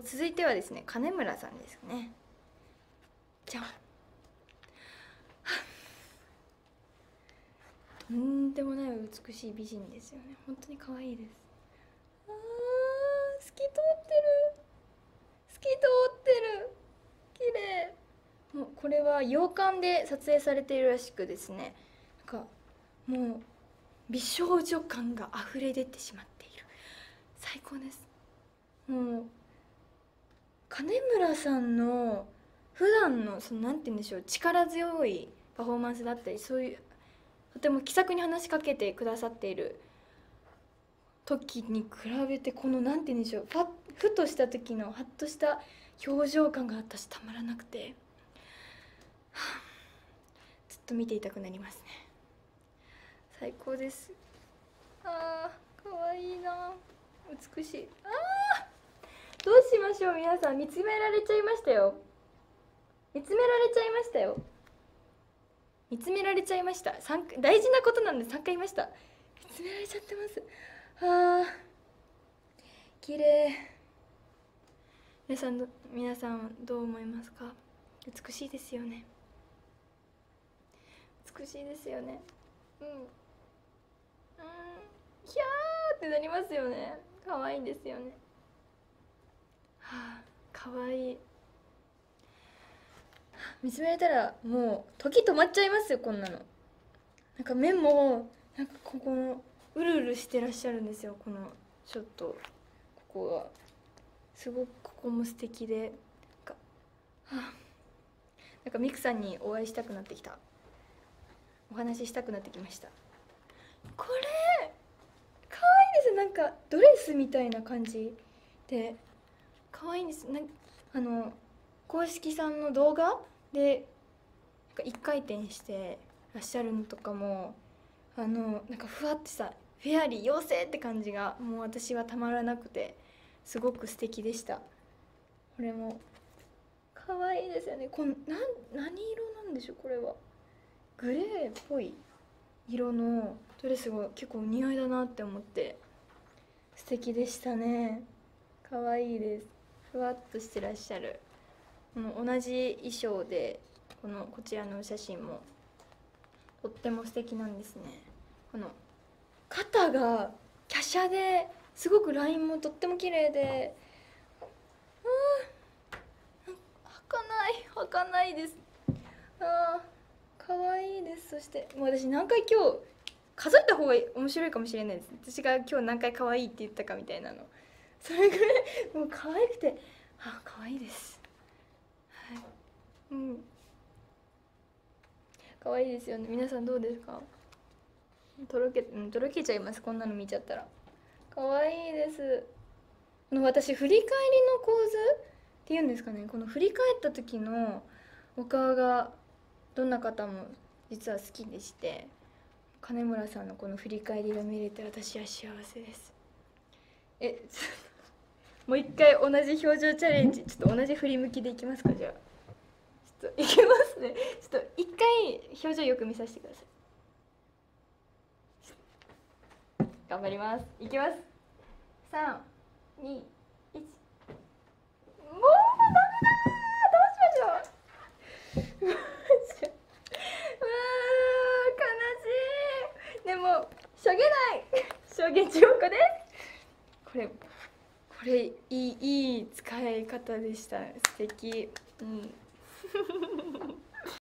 続いてはですね、金村さんですね。じゃん。とんでもない美しい美人ですよね。本当に可愛いです。あー、透き通ってる、透き通ってる、綺麗。もうこれは洋館で撮影されているらしくですね、なんかもう美少女感が溢れ出てしまっている。最高です。もう金村さんの普段のなんて言うんでしょう、力強いパフォーマンスだったり、そういうとても気さくに話しかけてくださっている時に比べて、このなんて言うんでしょう、ふとした時のハッとした表情感が私たまらなくて、ずっと見ていたくなりますね。最高です。あー、かわいいな、美しい。どうしましょう、皆さん。見つめられちゃいましたよ。見つめられちゃいましたよ。見つめられちゃいました。大事なことなんで3回言いました。見つめられちゃってます。あー、綺麗。皆さんどう思いますか？美しいですよね。美しいですよね。ひゃーってなりますよね。可愛いんですよね。はあ、可愛い。見つめられたらもう時止まっちゃいますよ、こんなの。なんか目もなんかここのうるうるしてらっしゃるんですよ。このちょっとここがすごく、ここも素敵で、なんかミクさんにお会いしたくなってきた。お話ししたくなってきました。これ可愛いです。なんかドレスみたいな感じで可愛いんです。公式さんの動画でなんか一回転してらっしゃるのとかも、なんかふわってさ、フェアリー妖精って感じがもう私はたまらなくて、すごく素敵でした。これも可愛いですよね。何色なんでしょう、これは。グレーっぽい色のドレスが結構似合いだなって思って、素敵でしたね。可愛いです。ふわっとしてらっしゃる。同じ衣装でこちらの写真もとっても素敵なんですね。この肩が華奢ですごくラインもとっても綺麗で、はかないです。可愛いです。そしてもう私何回今日数えた方が面白いかもしれないです。私が今日何回可愛いって言ったかみたいなの。それぐらいもう可愛くて、可愛いです。はい、可愛いですよね。皆さんどうですか？とろけちゃいます、こんなの見ちゃったら。可愛いです。私振り返りの構図っていうんですかね、この振り返った時のお顔がどんな方も実は好きでして、金村さんのこの振り返りが見れて私は幸せです。もう一回同じ表情チャレンジ、ちょっと同じ振り向きでいきますか。じゃあちょっといきますね。ちょっと一回表情よく見させてください。頑張ります。いきます。3、2、1。もうダメだー、どうしましょう。悲しい。でもしょげない。しょげちおこです。これいい使い方でした。素敵。